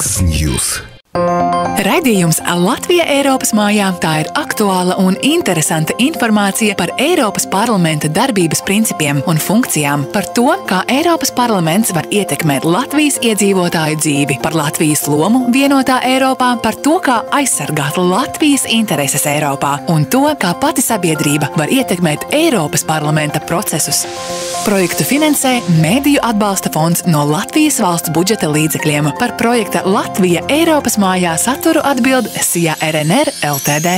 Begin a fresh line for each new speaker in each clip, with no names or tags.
X-News.
Raidījums Latvija Eiropas mājā – tā ir aktuāla un interesanta informācija par Eiropas parlamenta darbības principiem un funkcijām, par to, kā Eiropas parlaments var ietekmēt Latvijas iedzīvotāju dzīvi, par Latvijas lomu vienotā Eiropā, par to, kā aizsargāt Latvijas intereses Eiropā un to, kā pati sabiedrība var ietekmēt Eiropas parlamenta procesus. Projektu finansē Mēdīju atbalsta fonds no Latvijas valsts budžeta līdzekļiem. Par projekta Latvija Eiropas mājā saturu atbild SIA RNR Ltd.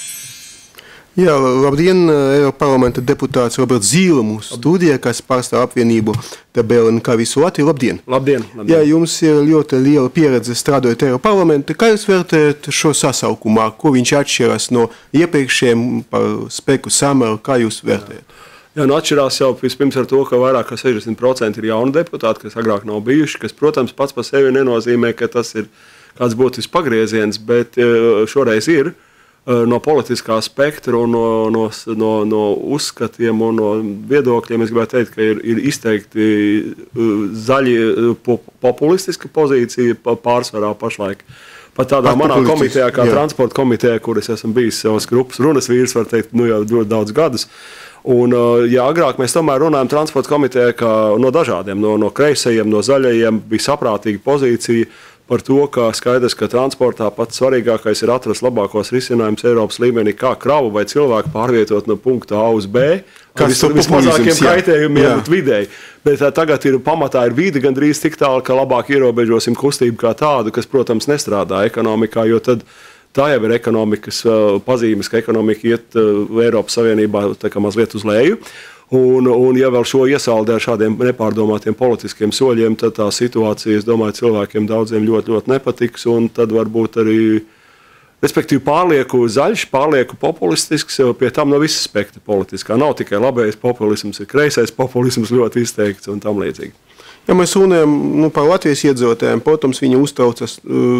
Jā, labdien, Eiropas parlamenta deputāts Roberts Zīle mūsu studijā, kas pārstāv apvienību TBLNK visu Latviju. Labdien!
Labdien!
Jā, jums ir ļoti liela pieredze strādājot Eiropas parlamenta. Kā jūs vērtējat šo sasaukumā? Ko viņš atšķiras no iepriekšējiem par spēku samaru? Kā jūs vērtējat?
Jā, atšķirās jau vispirms ar to, ka vairāk kā 60% ir jauni deputāti, kas agrāk nav bijuši, kas, protams, pats par sevi nenozīmē, ka tas ir kāds būtisks pagrieziens, bet šoreiz ir no politiskā spektra un no uzskatiem un no viedokļiem. Es gribētu teikt, ka ir izteikti zaļi populistiska pozīcija pārsvarā pašlaik. Pat tādā manā komitejā, kā transporta komiteja, kur es esmu bijis savas grupas runas vīrs, var teikt, jau ļoti daudz gadus. Un, ja agrāk mēs tomēr runājam transporta komitejā no dažādiem, no kreisajiem, no zaļajiem, bija saprātīga pozīcija par to, ka skaidrs, ka transportā pats svarīgākais ir atrast labākos risinājumus Eiropas līmenī, kā kravu vai cilvēku pārvietot no punkta A uz B, ar vismazākiem kaitējumiem vidēji. Bet tagad pamatā ir vide gandrīz tik tālu, ka labāk ierobežosim kustību kā tādu, kas, protams, nestrādā ekonomikā, jo tad tā jau ir ekonomikas pazīmes, ka ekonomika iet Eiropas Savienībā mazliet uz leju. Un ja vēl šo iesaldē ar šādiem nepārdomātiem politiskiem soļiem, tad tā situācija, es domāju, cilvēkiem daudziem ļoti, ļoti nepatiks. Un tad varbūt arī, respektīvi, pārlieku zaļš, pārlieku populistisks, pie tam no visas spektra politiskā. Nav tikai labējais populisms, ir kreisais populisms ļoti izteikts un tam līdzīgi.
Ja mēs runājam par Latvijas iedzīvotājiem, protams, viņi uztraucas,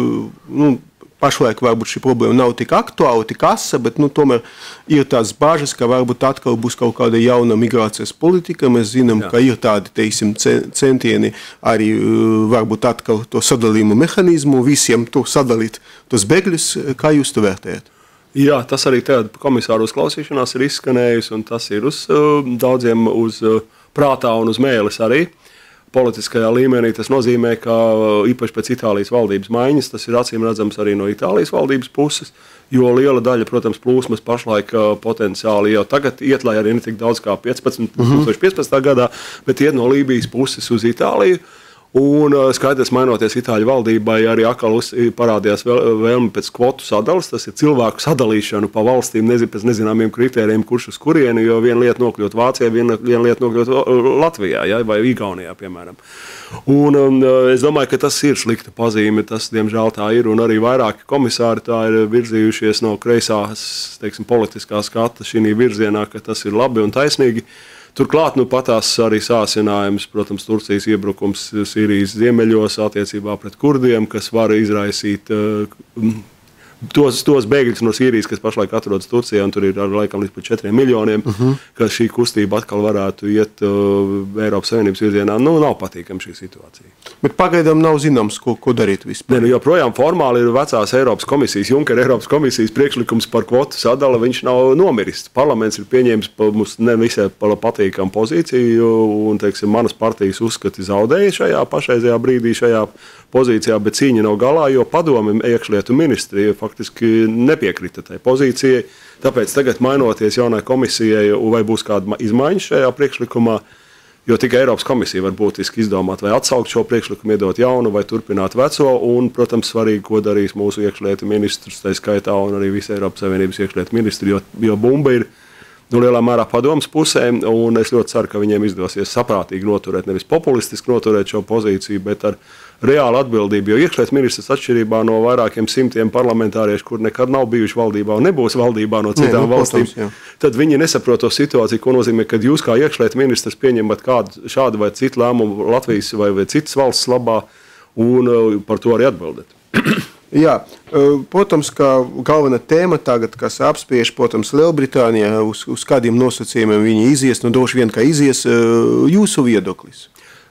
pašlaik varbūt šī problēma nav tik aktuāla, tik asa, bet tomēr ir tāds bažas, ka varbūt atkal būs kaut kāda jauna migrācijas politika. Mēs zinām, ka ir tādi, teiksim, centieni arī varbūt atkal to sadalījumu mehānismu, visiem to sadalīt tos bēgļus. Kā jūs to vērtējat?
Jā, tas arī tagad komisāru uzklausīšanās ir izskanējis, un tas ir uz daudziem uz prātā un uz mēles arī. Politiskajā līmenī tas nozīmē, ka īpaši pēc Itālijas valdības maiņas, tas ir acīm redzams arī no Itālijas valdības puses, jo liela daļa, protams, plūsmas pašlaik potenciāli jau tagad iet, lai arī ne tik daudz kā 2015. gadā, bet iet no Lībijas puses uz Itāliju. Un skaidrs, mainoties Itāļu valdībai, arī atkal parādījās vēlme pēc kvotu sadalas. Tas ir cilvēku sadalīšanu pa valstīm pēc nezināmiem kritērijiem, kurš uz kurieni, jo viena lieta nokļūt Vācijā, viena lieta nokļūt Latvijā, ja, vai Igaunijā, piemēram. Un es domāju, ka tas ir slikta pazīme, tas, diemžēl, tā ir, un arī vairāki komisāri tā ir virzījušies no kreisās, teiksim, politiskā skata šī virzienā, ka tas ir labi un taisnīgi. Turklāt patās arī sāsinājums, protams, Turcijas iebrukums Sīrijas ziemeļos attiecībā pret kurdiem, kas var izraisīt tos bēgļus no Sīrijas, kas pašlaik atrodas Turcijā, un tur ir laikam līdz pat 4 miljoniem, ka šī kustība atkal varētu iet Eiropas Savienības virzienā. Nav patīkama šī situācija.
Bet pagaidām nav zināms, ko darīt vispār.
Joprojām formāli ir vecās Eiropas komisijas, Junkera Eiropas komisijas priekšlikums par kvotu sadali, viņš nav nomiris. Parlaments ir pieņēmis mums ne visai patīkamu pozīciju, un, teiksim, manas partijas uzskati zaudēja šajā pašreizajā brīdī, šajā pozīcijā, bet cīņa nav galā, jo padome iekšlietu ministrija faktiski nepiekrita tai pozīcijai. Tāpēc tagad mainoties jaunai komisijai, vai būs kāda izmaiņa šajā priekšlikumā, jo tikai Eiropas komisija var būtiski izdomāt, vai atsaukt šo priekšlikumu, iedot jaunu, vai turpināt veco, un, protams, svarīgi, ko darīs mūsu iekšlietu ministrs, tā skaitā, un arī visa Eiropas Savienības iekšlietu ministri, jo bumba ir lielā mērā padomas pusē, un es ļoti ceru, ka viņiem izdosies saprātīgi noturēt, nevis populistiski noturēt šo pozīciju, bet ar reālu atbildību, jo iekšlietu ministrs atšķirībā no vairākiem simtiem parlamentāriešu, kur nekad nav bijuši valdībā un nebūs valdībā no citām valstīm, tad viņi nesaprot to situāciju, ko nozīmē, kad jūs kā iekšlietu ministrs pieņemat kādu šādu vai citu lēmumu Latvijas vai citas valsts labā, un par to arī atbildat.
Jā, protams, ka galvenā tēma tagad, kas apspriež, protams, Lielbritānijā, uz kādiem nosacījumiem viņi izies, droši vien, ka izies jūsu viedoklis.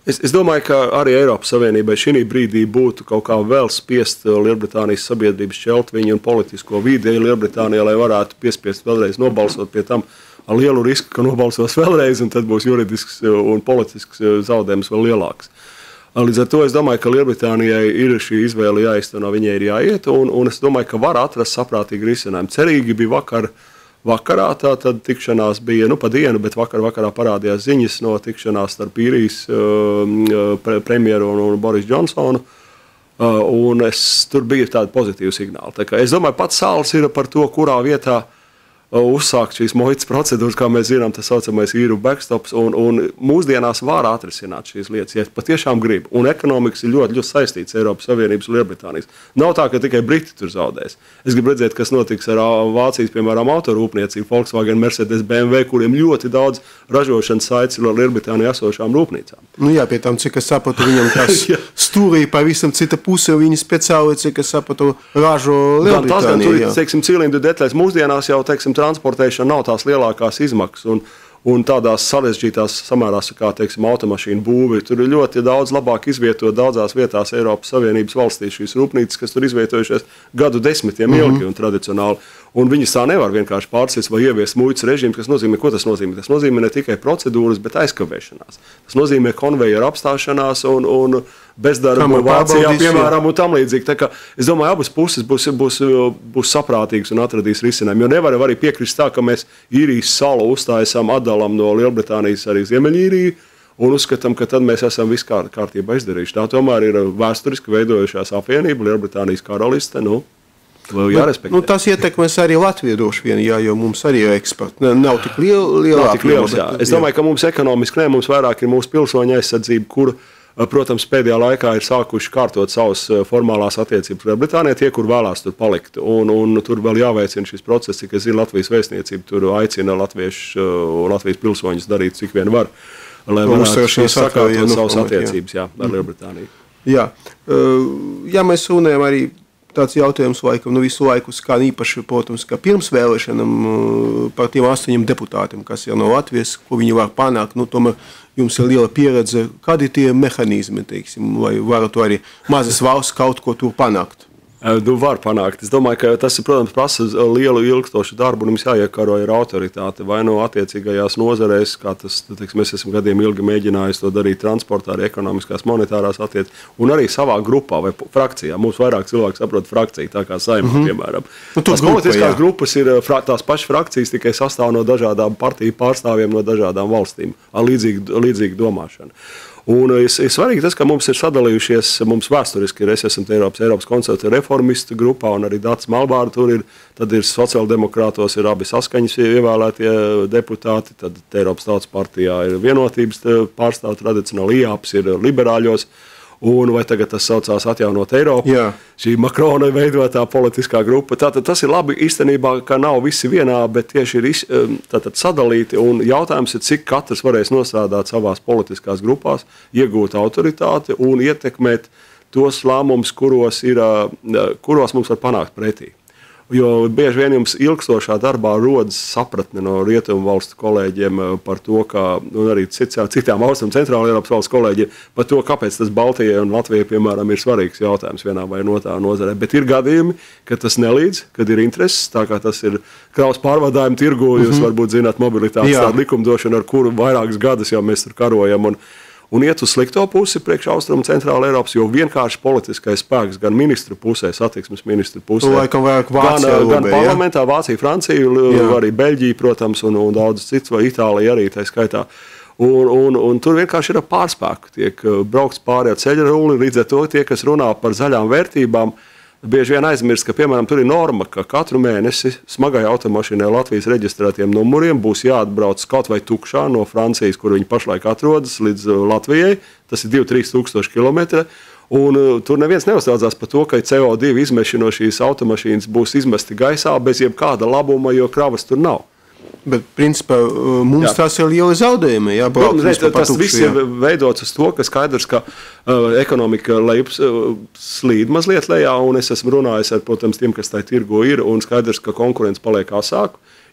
Es domāju, ka arī Eiropas Savienībai šī brīdī būtu kaut kā vēl spiest Lielbritānijas sabiedrības šķelt viņu un politisko vidi Lielbritānijā, lai varētu piespiest vēlreiz nobalsot pie tam ar lielu risku, ka nobalsos vēlreiz, un tad būs juridisks un politisks zaudējums vēl lielāks. Līdz ar to es domāju, ka Lielbritānijai ir šī izvēle jāizteno, viņai ir jāiet, un es domāju, ka var atrast saprātīgu risinājumu. Cerīgi bija vakarā, tad tikšanās bija, pa dienu, bet vakarā parādījās ziņas no tikšanās starp īrijas premjeru un Boris Džonsonu, un tur bija tādi pozitīvi signāli. Tā kā es domāju, pats sāls ir par to, kurā vietā uzsākt šīs muitas procedūras, kā mēs zinām, tas saucamais īru backstops, un mūsdienās var atrisināt šīs lietas, ja patiešām grib. Un ekonomikas ir ļoti, ļoti saistīts Eiropas Savienības un Lielbritānijas. Nav tā, ka tikai Briti tur zaudēs. Es gribu redzēt, kas notiks ar Vācijas, piemēram, autorūpniecību, Volkswagen, Mercedes, BMW, kuriem ļoti daudz ražošanas saites ir Lielbritānijā esošām rūpnīcām.
Nu jā, pie tam, cik es sapratu, viņam tas stūrī pavisam cita puse, viņi speciāli, cik es sapratu, ražo Lielbritānijā.
Tas, teiksim, cilindu detaļas mūsdienās jau, teiksim, transportēšana nav tās lielākās izmaksas, un tādās sarežģītās samērās, kā, teiksim, automašīnu būvi. Tur ir ļoti daudz labāk izvietot daudzās vietās Eiropas Savienības valstīs šīs rūpnīcas, kas tur izvietojušies gadu desmitiem ilgi un tradicionāli. Un viņas tā nevar vienkārši pārsist vai ieviest muitas režīmu, kas nozīmē, ko tas nozīmē? Tas nozīmē ne tikai procedūras, bet aizkavēšanās. Tas nozīmē konvejeru apstāšanās un bezdarbu Vācijā, piemēram, un tam līdzīgi. Tā kā es domāju, abas puses būs saprātīgas un atradīs risinājumu. Jo nevaram arī piekrist tā, ka mēs īrijas salu uzstājam atdalam no Lielbritānijas arī Ziemeļīriju un uzskatām, ka tad mēs esam visu kārtībā izdarījuši. Tā tomēr ir vēsturiski veidojušās apvienība, Lielbritānijas karaliste,
tas ietekmēs arī Latviju droši vien, jo mums arī ir eksports. Nav tik liels.
Es domāju, ka mums ekonomiski mums vairāk ir mūsu pilsoņu aizsardzība, kur, protams, pēdējā laikā ir sākuši kārtot savas formālās attiecības ar Lielbritāniju, tie, kur vēlās tur palikt. Un tur vēl jāveicina šis process, cik es zinu, Latvijas vēstniecība tur aicina Latvijas pilsoņus darīt, cik vien var, lai varētu sakārtot savas attiecības ar Lielbritāniju.
Jā, mēs runājam arī tāds jautājums laikam, visu laiku skan īpaši, protams, ka pirms vēlēšanām par tiem 8 deputātiem, kas ir no Latvijas, ko viņi var panākt, tomēr jums ir liela pieredze, kādi tie mehanizmi, teiksim, vai varat arī mazas valsts kaut ko tur panākt?
Var panākt. Es domāju, ka tas, protams, prasa lielu ilgstošu darbu, un mums jāiekaro ar autoritāti vai no attiecīgajās nozarēs, kā tas, teiksim, mēs esam gadiem ilgi mēģinājuši to darīt transportā, arī ekonomiskās monetārās attiecības, un arī savā grupā vai frakcijā. Mums vairāk cilvēku saprot frakciju, tā kā Saeimā, piemēram. Tās politiskās grupas ir tās pašas frakcijas, tikai sastāv no dažādām partiju pārstāvjiem no dažādām valstīm ar līdzīgu domāšanu. Un ir svarīgi tas, ka mums ir sadalījušies, mums vēsturiski es esmu Eiropas konservatīvu reformistu grupā, un arī Dats Malbāra tur ir, tad ir sociāldemokrātos ir abi saskaņas ievēlētie deputāti, tad Eiropas Tautas partijā ir vienotības pārstāv tradicionāli, IAPS ir liberāļos, un vai tagad tas saucās Atjaunot Eiropu, šī Makrona veidotā politiskā grupa. Tātad tas ir labi īstenībā, ka nav visi vienā, bet tieši ir sadalīti, un jautājums ir, cik katrs varēs nostrādāt savās politiskās grupās, iegūt autoritāti un ietekmēt tos lēmumus, kuros mums var panākt pretī. Jo bieži vien jums ilgstošā darbā rodas sapratne no rietumu valstu kolēģiem par to, un arī citām Austrum Centrāla Eiropas valsts kolēģiem par to, kāpēc tas Baltijai un Latvijai, piemēram, ir svarīgs jautājums vienā vai no tā nozarē. Bet ir gadījumi, kad tas nelīdz, kad ir intereses, tā kā tas ir kravas pārvadājumu tirgu, jūs varbūt zināt mobilitātes tādu likumdošanu, ar kuru vairākus gadus jau mēs tur karojam. Un iet uz slikto pusi priekš Austrumu Centrāla Eiropas, jo vienkārši politiskais spēks gan ministru pusē, satiksmes ministru pusē, gan parlamentā, Vācija, Francija, arī Beļģija, protams, un daudz cits, vai Itālija arī tā skaitā. Un tur vienkārši ir pārspēku, tiek braukts pāri ar ceļa rulli, līdz ar to tie, kas runā par zaļām vērtībām, bieži vien aizmirst, ka, piemēram, tur ir norma, ka katru mēnesi smagai automašīnai Latvijas reģistrētiem numuriem būs jāatbrauc kaut vai tukšā no Francijas, kur viņi pašlaik atrodas, līdz Latvijai. Tas ir 2–3 tūkstoši kilometri. Un tur neviens neuztraucās par to, ka CO2 izmeši no šīs automašīnas būs izmesti gaisā bez jebkāda labuma, jo kravas tur nav.
Bet, principā, mums tās ir lieli zaudējumi.
Tas viss ir veidots uz to, ka skaidrs, ka ekonomika slīd mazliet lejā, un es esmu runājis ar, protams, tiem, kas tajā tirgo ir, un skaidrs, ka konkurence paliek asāku,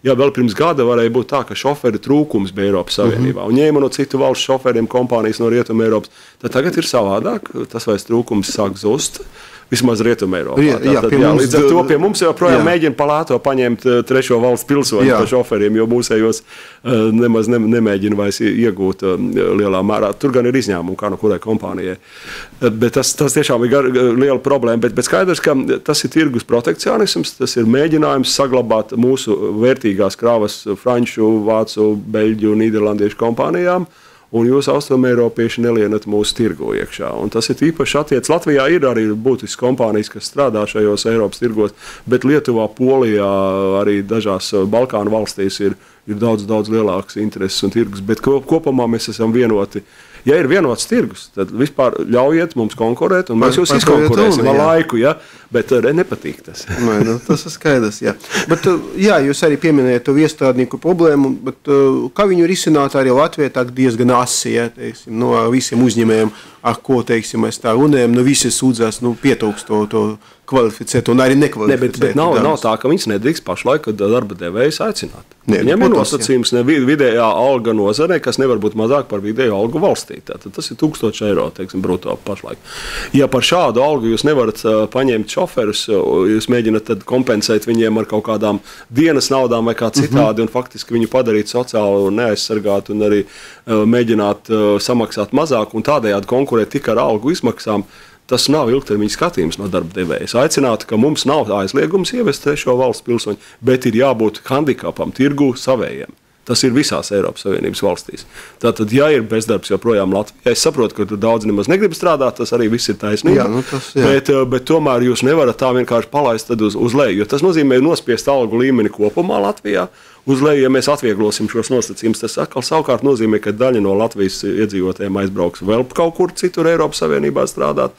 Jā, vēl pirms gada varēja būt tā, ka šoferi trūkums bija Eiropas Savienībā. Un ņēma no citu valstu šoferiem kompānijas no Rietuma Eiropas. Tad tagad ir savādāk, tas vairs trūkums sāk zust. Vismaz Rietumēropā. Līdz ar to pie mums joprojām mēģina palēto paņemt trešo valsts pilsoņu par šoferiem, jo mūsējos nemaz nemēģina vairs iegūt lielā mērā. Tur gan ir izņēmumi, kā no kurai kompānijai. Bet tas tiešām ir liela problēma. Bet skaidrs, ka tas ir tirgus protekcionisms, tas ir mēģinājums saglabāt mūsu vērtīgās kravas franču, vācu, beļģu, nīderlandiešu kompānijām. Un jūs austrumēropieši nelienat mūsu tirgu iekšā. Un tas ir īpaši attiec. Latvijā ir arī būtisks kompānijas, kas strādā šajos Eiropas tirgos, bet Lietuvā, Polijā, arī dažās Balkānu valstīs ir daudz lielāks intereses un tirgus. Bet kopumā mēs esam vienoti. Ja ir vienots tirgus, tad vispār ļaujiet mums konkurēt, un mēs jūs izkonkurēsim ar laiku, ja? Bet nepatīk tas.
Tas ir skaidrs, jā. Bet, jā, jūs arī pieminējat to iestrādnieku problēmu, bet kā viņu risināt arī Latvijā tā diezgan asi, ja, teiksim, no visiem uzņēmējiem, ar ko, teiksim, mēs tā runājam, visi sūdzās, pietrūkst to kvalificēt un arī nekvalificēt.
Bet nav tā, ka viņas nedrīkst pašlaik darba devējus aicināt. Viņam ir nosacījums vidējā alga nozarē, kas nevar būt mazāk par vidējo algu valstī. Tātad tas ir 1000 eiro, teiksim, bruto pašlaik. Ja par šādu algu jūs nevarat paņemt šoferus, jūs mēģināt tad kompensēt viņiem ar kaut kādām dienas naudām vai kā citādi, un faktiski viņu padarīt sociāli neaizsargāt un arī mēģināt samaksāt mazāk un tādējādi konkurēt tikai ar algu izmaksām. Tas nav ilgtermiņa skatījums no darba devējas. Aicinātu, ka mums nav aizliegums ievest trešo valsts pilsoņu, bet ir jābūt handikapam, tirgu savējiem. Tas ir visās Eiropas Savienības valstīs. Tātad, ja ir bezdarbs joprojām Latvijā, es saprotu, ka daudz nemaz negrib strādāt, tas arī viss ir taisnība. Bet tomēr jūs nevarat tā vienkārši palaist uz leju, jo tas nozīmē nospiest algu līmeni kopumā Latvijā. Uz leju, ja mēs atvieglosim šos nosacījumus, tas atkal savukārt nozīmē, ka daļa no Latvijas iedzīvotājiem aizbrauks vēl kaut kur citur Eiropas Savienībā strādāt.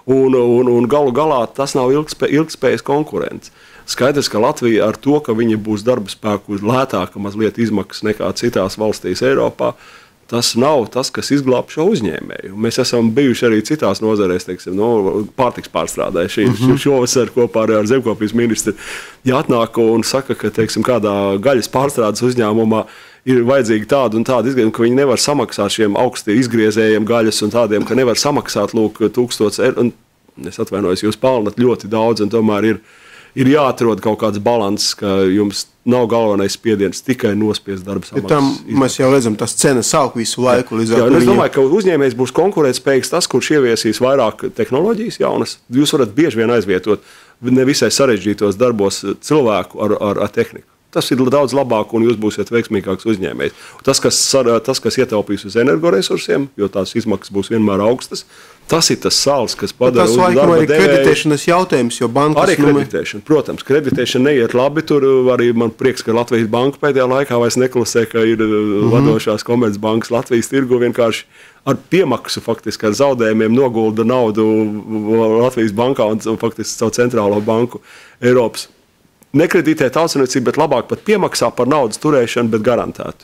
Un galu galā tas nav ilgspējas konkurence. Skaidrs, ka Latvija ar to, ka viņi būs darba spēku lētāka mazliet izmaksas nekā citās valstīs Eiropā, tas nav tas, kas izglāb šo uzņēmēju. Mēs esam bijuši arī citās nozarēs, teiksim, pārtiks pārstrādē. Šovasar kopā ar zemkopības ministru jāatnāk un saka, ka, teiksim, kādā gaļas pārstrādes uzņēmumā ir vajadzīgi tādu un tādu izglītību, ka viņi nevar samaksāt šiem augsti izgriezējiem gaļas un tādiem, ka nevar samaksāt, 1000 eiro. Es atvainojos, jūs pelnat ļoti daudz, un tomēr ir jāatrod kaut kāds balanss, ka jums nav galvenais spiediens tikai nospiest darba samaksas.
Mēs jau redzam, tas cenas aug visu laiku.
Es domāju, ka uzņēmējs būs konkurētspējīgs tas, kurš ieviesīs vairāk tehnoloģijas jaunas. Jūs varat bieži vien aizvietot nevisai sarežģītos darbos cilvēku ar tehniku. Tas ir daudz labāk, un jūs būsiet veiksmīgāks uzņēmējs. Tas, kas ietaupīs uz energoresursiem, jo tās izmaksas būs vienmēr augstas, tas ir tas sāls, kas padara uz darba devēju.
Kreditēšanas jautājums, jo bankas...
Arī kreditēšana, protams. Kreditēšana neiet labi. Tur arī man prieks, ka Latvijas banka pēdējā laikā vairs neklusē, ka ir vadošās komercbankas Latvijas tirgu vienkārši ar piemaksu, faktiski ar zaudējumiem nogulda naudu Latvijas bankā un faktiski savu centrālo banku Eiropas. Nekreditē tautsaniecību, bet labāk pat piemaksā par naudas turēšanu, bet garantētu.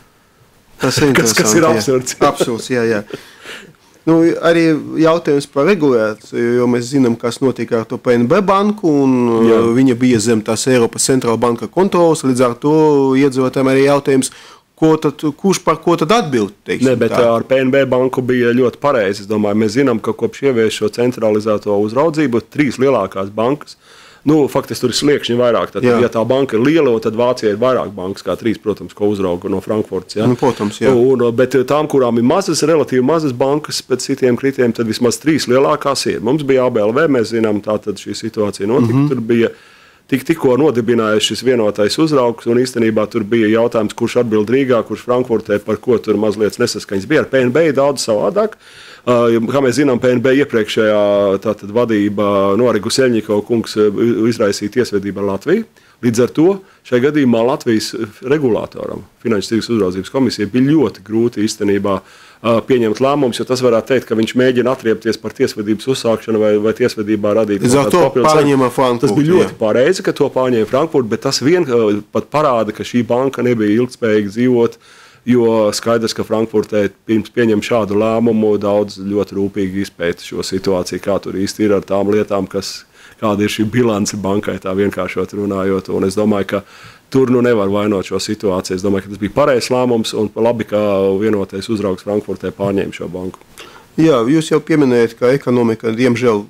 Tas ir
kas ir absurds.
Absurds, jā. Arī jautājums par regulāciju, jo mēs zinām, kas notika ar to PNB banku, un viņa bija zem tās Eiropas centrāla banka kontrolas, līdz ar to iedzīvotājiem arī jautājums, kurš par ko tad atbild?
Bet ar PNB banku bija ļoti pareizi. Es domāju, mēs zinām, ka kopš ievies šo centralizēto uzraudzību 3 lielākās bankas. Faktiski tur ir sliekšņi vairāk. Tad, ja tā banka ir liela, tad Vācijā ir vairāk bankas, kā 3, protams, ko uzrauga no Frankfurtas. Ja?
Protams, jā.
Bet tām, kurām ir relatīvi mazas bankas, pēc citiem kritērijiem, tad vismaz 3 lielākās ir. Mums bija ABLV, mēs zinām, tātad šī situācija notika. Tur bija tikko nodibinājies šis vienotais uzraugs, un īstenībā tur bija jautājums, kurš atbild Rīgā, kurš Frankfurtē, par ko tur mazliet nesaskaņas bija. Ar PNB daudz savādāk. Kā mēs zinām, PNB iepriekšējā vadība Norigu Seļņikova kungs izraisīja tiesvedību ar Latviju. Līdz ar to šajā gadījumā Latvijas regulātoram, Finanšu tirgus uzraudzības komisijai, bija ļoti grūti īstenībā pieņemt lēmumus, jo tas varētu teikt, ka viņš mēģina atriepties par tiesvedības uzsākšanu vai tiesvedībā radīt
papildus.
Tas bija ļoti pareizi, ka to pārņēma Frankfurt, bet tas vien pat parāda, ka šī banka nebija ilgspējīga dzīvot. Jo skaidrs, ka Frankfurtē pirms pieņem šādu lēmumu daudz ļoti rūpīgi izpēta šo situāciju, kā tur īsti ir ar tām lietām, kāda ir šī bilance bankai, tā vienkāršot runājot. Un es domāju, ka tur nevar vainot šo situāciju. Es domāju, ka tas bija pareizs lēmums un labi, ka vienotais uzraugs Frankfurtē pārņēma šo banku.
Jā, jūs jau pieminējat, ka ekonomika, diemžēl,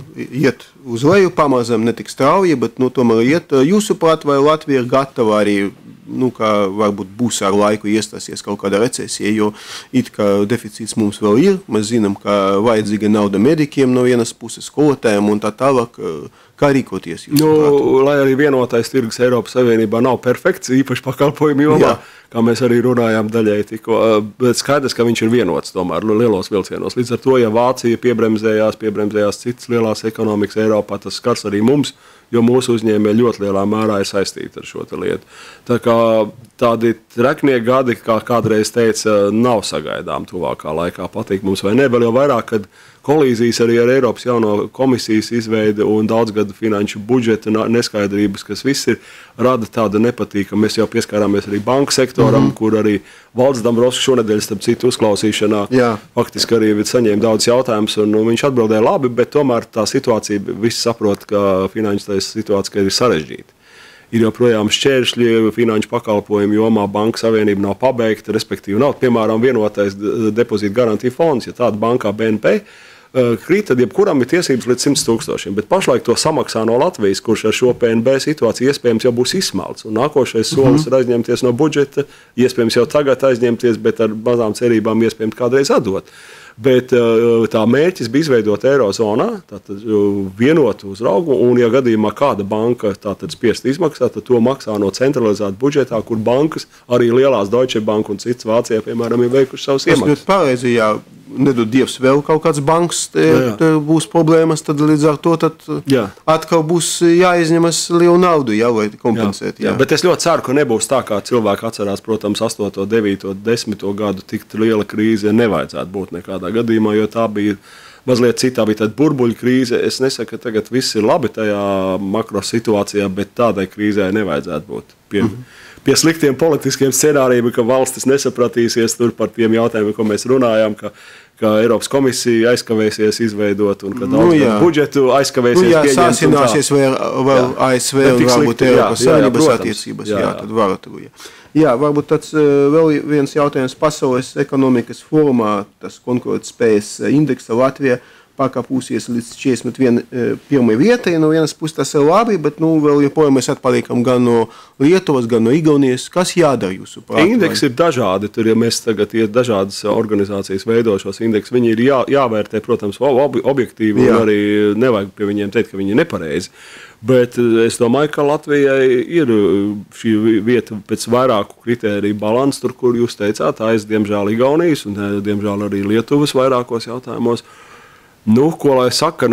iet uz leju pamazam, ne tik strauji, bet tomēr iet. Jūsuprāt, vai Latvija ir gatava arī, kā varbūt būs ar laiku iestāsies kaut kāda recesija, jo it kā deficīts mums vēl ir. Mēs zinām, ka vajadzīga nauda medikiem no vienas puses, skolotājiem un tā tālāk. Kā rīkoties?
Lai arī vienotais tirgus Eiropas Savienībā nav perfekts, īpaši pakalpojumu jomā, kā mēs arī runājām daļai tikko, bet skaidrs, ka viņš ir vienots tomēr lielos vilcienos. Līdz ar to, ja Vācija piebremzējās citas lielās ekonomikas Eiropā, tas skars arī mums, jo mūsu uzņēmēji ļoti lielā mērā ir saistīti ar šo lietu. Tā kā tādi treknie gadi, kā kādreiz teica, nav sagaidām tuvākā laikā, patīk mums vai ne, vēl jau vairāk, kad kolīzijas arī ar Eiropas jauno komisijas izveidi un daudzgadu finanšu budžeta neskaidrības, kas viss ir, rada tāda nepatīka. Mēs jau pieskārāmies arī banku sektoram, kur arī Valdis Dombrovskis šonedēļ, starp citu, uzklausīšanā faktiski arī saņēma daudz jautājumus, un viņš atbildēja labi, bet tomēr tā situācija, visi saprot, ka finanšu situācija ir sarežģīta. Ir joprojām šķēršļi finanšu pakalpojumu jomā, banka savienība nav pabeigta, respektīvi nav, piemēram, vienotais depozīta garantija fonds, ja tāda bankā BNP krīt, tad jebkuram ir tiesības līdz 100 000, bet pašlaik to samaksā no Latvijas, kurš ar šo PNB situāciju iespējams jau būs izsmelts. Un nākošais solis ir aizņemties no budžeta, iespējams jau tagad aizņemties, bet ar mazām cerībām iespējams kādreiz atdot. Bet tā mērķis bija izveidot Eirozonā, tātad vienotu uzraugu, un ja gadījumā kāda banka tātad spiest izmaksāt, tad to maksā no centralizēta budžetā, kur bankas, arī lielās Deutsche Bank un citas Vācijā, piemēram, ir veikuši savus iemaksas.
Tas ļoti pareizi, jā. Nedod Dievs vēl kaut kāds banks, te būs problēmas, tad līdz ar to atkal būs jāizņemas lielu naudu, lai kompensētu.
Bet es ļoti ceru, ka nebūs tā, kā cilvēki atcerās, protams, 8., 9., 10. gadu tik liela krīze nevajadzētu būt nekādā gadījumā, jo tā bija mazliet citā, bija tāda burbuļu krīze. Es nesaku, ka tagad viss ir labi tajā makro situācijā, bet tādai krīzē nevajadzētu būt pie sliktiem politiskiem scenārijiem, ka valstis nesapratīsies tur par tiem jautājumiem, ko mēs runājām, ka Eiropas komisija aizkavēsies izveidot un ka daudz budžetu aizkavēsies pieņemt.
Sāsināsies vēl ASV un varbūt Eiropas Savienības attiecības. Tad varat. Varbūt tāds vēl viens jautājums pasaules ekonomikas formā, tas konkurētspējas indeksa Latvija pakāpūsies līdz 41. vietai. No vienas puses tas ir labi, bet vēl joprojām mēs atpaliekam gan no Lietuvas, gan no Igaunijas. Kas jādara jūsu prāt?
Indeksi ir dažādi. Tur, ja mēs tagad dažādas organizācijas veido šos indeksus, viņi ir jāvērtē, protams, objektīvi, un arī nevajag pie viņiem teikt, ka viņi ir nepareizi. Bet es domāju, ka Latvijai ir šī vieta pēc vairāku kritēriju balanss, tur, kur jūs teicāt, diemžēl Igaunijas un diemžēl arī Lietuvas vairākos jautājumos. Ko lai saka,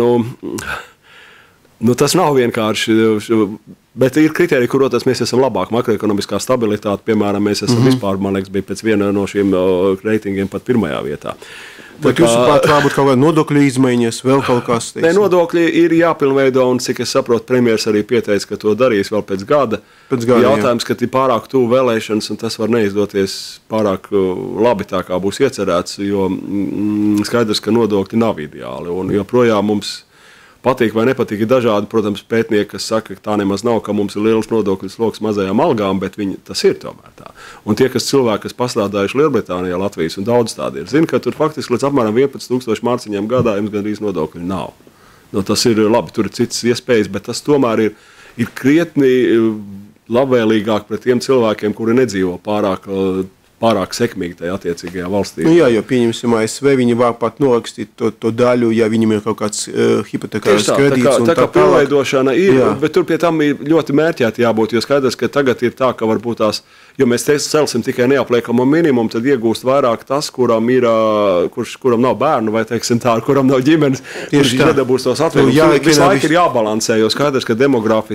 tas nav vienkārši, bet ir kriteriji, kuros mēs esam labāk. Makroekonomiskā stabilitāte, piemēram, mēs esam vispār, man liekas, bija pēc viena no šiem reitingiem pat pirmajā vietā.
Bet jūsuprāt, varbūt kaut kāda nodokļu izmaiņas, vēl kaut kas?
Ne, nodokļi ir jāpilnveido, un cik es saprotu, premjers arī pieteica, ka to darīs vēl pēc gada. Jautājums, ka ir pārāk tuvu vēlēšanas, un tas var neizdoties pārāk labi tā, kā būs iecerēts, jo skaidrs, ka nodokļi nav ideāli, un joprojām mums patīk vai nepatīk, ir dažādi, protams, pētnieki, kas saka, ka tā nemaz nav, ka mums ir liels nodokļu sloks mazajām algām, bet tas ir tomēr tā. Un tie, cilvēki, kas pastrādājuši Lielbritānijā, Latvijas un daudz tādi ir, zina, ka tur faktiski līdz apmēram 11 000 mārciņiem gadā jums gandrīz nodokļu nav. Tas ir labi, tur ir citas iespējas, bet tas tomēr ir krietni labvēlīgāk pret tiem cilvēkiem, kuri nedzīvo pārāk sekmīgi tajā attiecīgajā valstī.
Jā, jo pieņemsim ASV, viņi var pat norakstīt to daļu, ja viņam ir kaut kāds hipotekārs kredīts.
Tā kā pilnveidošana ir, bet tur pie tam ir ļoti mērķēti jābūt, jo skaidrs, ka tagad ir tā, ka varbūt jo mēs celsim tikai neapliekamo minimumu, tad iegūst vairāk tas, kuram nav bērnu, vai teiksim tā, kuram nav ģimenes, kurš nedabūs tos atveikumus. Visu laiku ir jābalansē, jo skaidrs, ka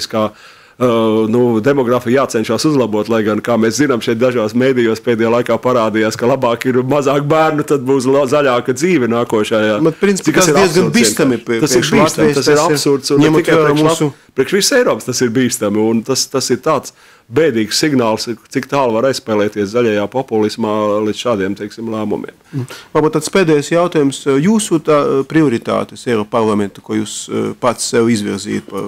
demografija jācenšas uzlabot, lai gan, kā mēs zinām, šeit dažās mēdījos pēdējā laikā parādījās, ka labāk ir mazāk bērnu, tad būs zaļāka dzīve nākošajā.
Principā tas diezgan bīstami.
Tas ir bīstami, tas ir absurds, un ne tikai priekš visas Eiropas tas ir bīstami, un tas ir tāds bēdīgs signāls, cik tālu var aizspēlēties zaļajā populismā līdz šādiem, teiksim, lēmumiem.
Varbūt tāds pēdējais jautājums. Jūsu prioritātes Eiropas parlamentu, ko jūs pats sev izvirzījat par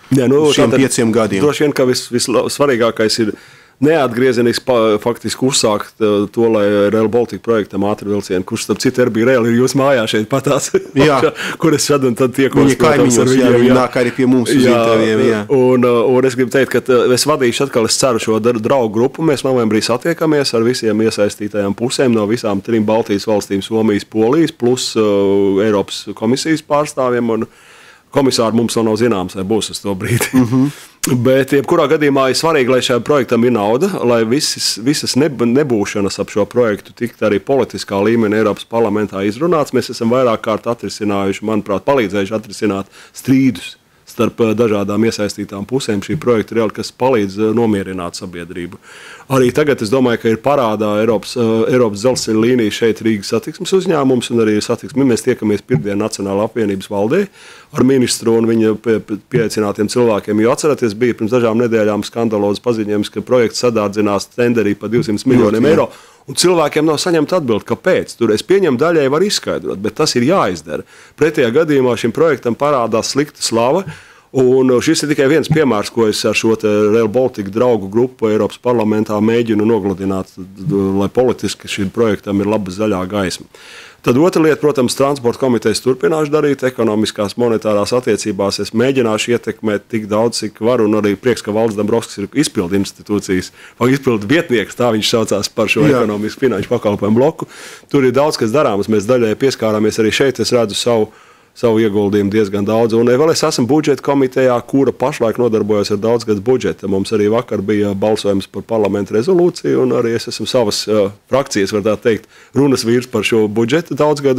šiem 5 gadiem.
Droši vien, ka vissvarīgākais ir neatgriezeniski faktiski uzsākt to, lai Rail Baltica projektam ātri vilcienu, kurš, starp citu, bija Rail, ir jūsu mājā šeit patās, kur es šad un tad tiekos.
Viņa kaimiņos, viņi nāk arī pie mums uz intervijiem.
Un es gribu teikt, ka es vadīšu atkal, es ceru šo draugu grupu, mēs novembrī satiekamies ar visiem iesaistītajām pusēm no visām 3 Baltijas valstīm, Somijas, Polijas, plus Eiropas komisijas pārstāvjiem, un komisāri mums nav zināms, vai būs uz to brīdi. Bet, jebkurā gadījumā, ir svarīgi, lai šajam projektam ir nauda, lai visas nebūšanas ap šo projektu tiktu arī politiskā līmenī Eiropas parlamentā izrunāts. Mēs esam vairāk kārt atrisinājuši, manuprāt, palīdzējuši atrisināt strīdus starp dažādām iesaistītām pusēm šī projekta reāli, kas palīdz nomierināt sabiedrību. Arī tagad es domāju, ka ir parādā Eiropas dzelzceļa līnija šeit Rīgas satiksmes uzņēmums un arī satiksmi. Mēs tiekamies pirmdien Nacionālā apvienības valdē ar ministru un viņa pieaicinātiem cilvēkiem, jo atceraties, bija pirms dažām nedēļām skandalozes paziņojums, ka projekts sadārdzinās tenderī par 200 miljoniem eiro. Un cilvēkiem nav saņemta atbildi, kāpēc. Tur es pieņemu daļai var izskaidrot, bet tas ir jāizdara. Pretējā gadījumā šim projektam parādās slikta slava. Un šis ir tikai viens piemērs, ko es ar šo Rail Baltica draugu grupu Eiropas parlamentā mēģinu nogludināt, lai politiski šim projektam ir laba zaļā gaisma. Tad otra lieta, protams, transporta komitejas turpināšu darīt ekonomiskās monetārās attiecībās. Es mēģināšu ietekmēt tik daudz, cik varu, un arī prieks, ka Valdis Dombrovskis ir izpildu institūcijas, vai izpildu vietnieks, tā viņš saucās par šo ekonomisku finanšu pakalpojumu bloku. Tur ir daudz, kas darāms, mēs daļai pieskārāmies arī šeit, es redzu savu ieguldījumu diezgan daudz. Un vēl es esmu budžeta komitejā, kura pašlaik nodarbojas ar daudzgadu budžetu. Mums arī vakar bija balsojums par parlamentu rezolūciju, un arī es esmu savas frakcijas, var tā teikt, runas vīrs par šo budžetu daudzgadu.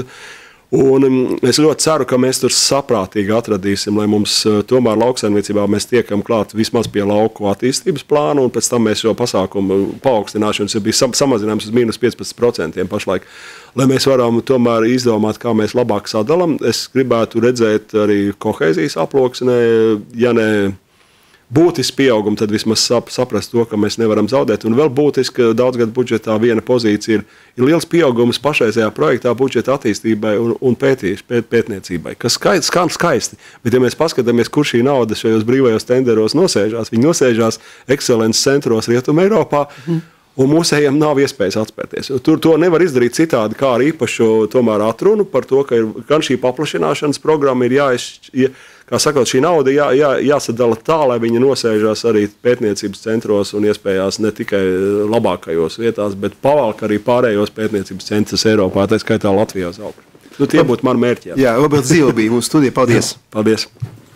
Un es ļoti ceru, ka mēs tur saprātīgi atradīsim, lai mums tomēr lauksaimniecībā mēs tiekam klāt vismaz pie lauku attīstības plāna, un pēc tam mēs šo pasākumu paaugstināšanas bija samazinājums uz -15% pašlaik. Lai mēs varam tomēr izdomāt, kā mēs labāk sadalām, es gribētu redzēt arī kohēzijas aploksnē, ja ne būtiski pieaugumi, tad vismaz saprast to, ka mēs nevaram zaudēt. Un vēl būtiski daudzgadu budžetā viena pozīcija ir liels pieaugums pašreizējā projektā budžeta attīstībai un pētniecībai, kas skan skaisti. Bet, ja mēs paskatāmies, kur šī nauda šajos brīvajos tenderos nosēžās, viņi nosēžās ekscelences centros Rietumē Eiropā, un mūsējiem nav iespējas atspērties. Tur to nevar izdarīt citādi, kā ar īpašu tomēr atrunu par to, ka gan šī paplašināšanas programma ir kā sakot, šī nauda jāsadala tā, lai viņi nosēžās arī pētniecības centros un iespējās ne tikai labākajos vietās, bet pavalk arī pārējos pētniecības centrus Eiropā, tā skaitā Latvijā uz augšu. Tie būtu mani mērķi.
Jā, Roberts Zīle bija mūsu studija. Paldies!
Paldies!